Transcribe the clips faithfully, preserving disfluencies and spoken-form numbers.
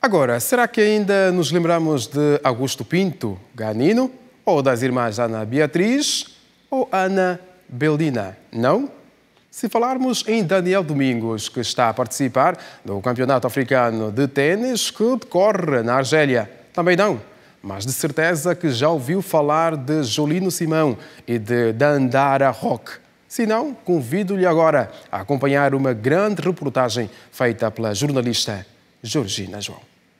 Agora, será que ainda nos lembramos de Augusto Pinto, Ganino, ou das irmãs Ana Beatriz ou Ana Beldina? Não? Se falarmos em Daniel Domingos, que está a participar do Campeonato Africano de Ténis que decorre na Argélia, também não. Mas de certeza que já ouviu falar de Jolino Simão e de Dandara Roque. Se não, convido-lhe agora a acompanhar uma grande reportagem feita pela jornalista Georgina João.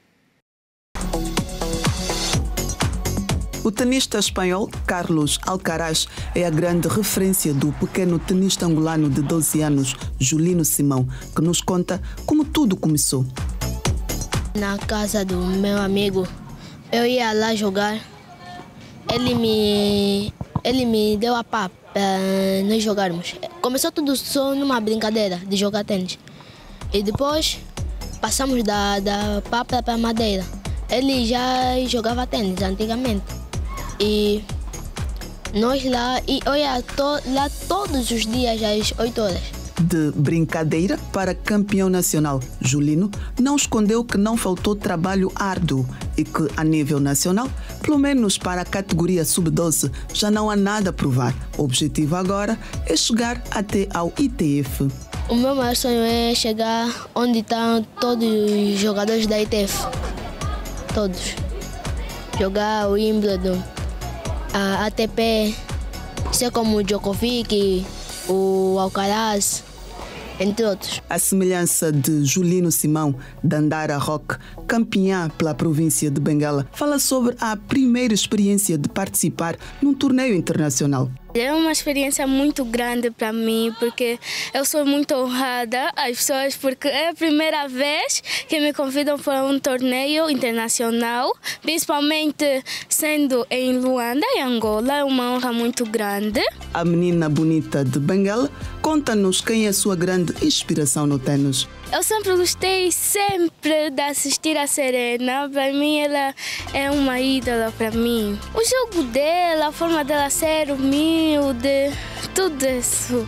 O tenista espanhol Carlos Alcaraz é a grande referência do pequeno tenista angolano de doze anos, Jolino Simão, que nos conta como tudo começou. Na casa do meu amigo, eu ia lá jogar. Ele me, ele me deu a pá para nós jogarmos. Começou tudo só numa brincadeira de jogar tênis. E depois passamos da, da pá para a madeira. Ele já jogava tênis antigamente. E nós lá, e olha, to, lá todos os dias às oito horas. De brincadeira para campeão nacional, Jolino não escondeu que não faltou trabalho árduo e que, a nível nacional, pelo menos para a categoria sub doze, já não há nada a provar. O objetivo agora é chegar até ao I T F. O meu maior sonho é chegar onde estão todos os jogadores da I T F. Todos. Jogar o Wimbledon, a ATP, ser como o Djokovic, o Alcaraz, entre outros. A semelhança de Jolino Simão, Dandara Roque, campeã pela província de Benguela, fala sobre a primeira experiência de participar num torneio internacional. É uma experiência muito grande para mim, porque eu sou muito honrada às pessoas, porque é a primeira vez que me convidam para um torneio internacional, principalmente sendo em Luanda, em Angola. É uma honra muito grande. A menina bonita de Benguela conta-nos quem é a sua grande inspiração no tênis. Eu sempre gostei sempre de assistir a Serena. Para mim, ela é uma ídola para mim. O jogo dela, a forma dela ser humilde, tudo isso.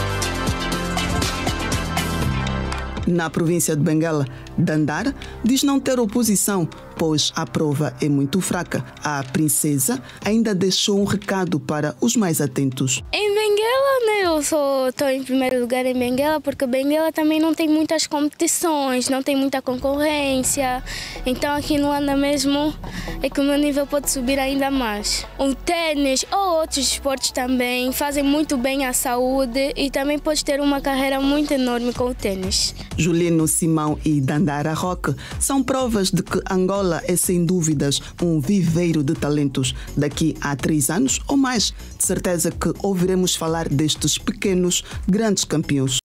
Na província de Benguela, Dandara diz não ter oposição, pois a prova é muito fraca. A princesa ainda deixou um recado para os mais atentos. Em Benguela, né, eu estou em primeiro lugar em Benguela, porque Benguela também não tem muitas competições, não tem muita concorrência. Então aqui no Luanda mesmo é que o meu nível pode subir ainda mais. O tênis ou outros esportes também fazem muito bem à saúde e também pode ter uma carreira muito enorme com o tênis. Jolino Simão e Dandara Roque são provas de que Angola é, sem dúvidas, um viveiro de talentos. Daqui a três anos ou mais, de certeza que ouviremos falar destes pequenos, grandes campeões.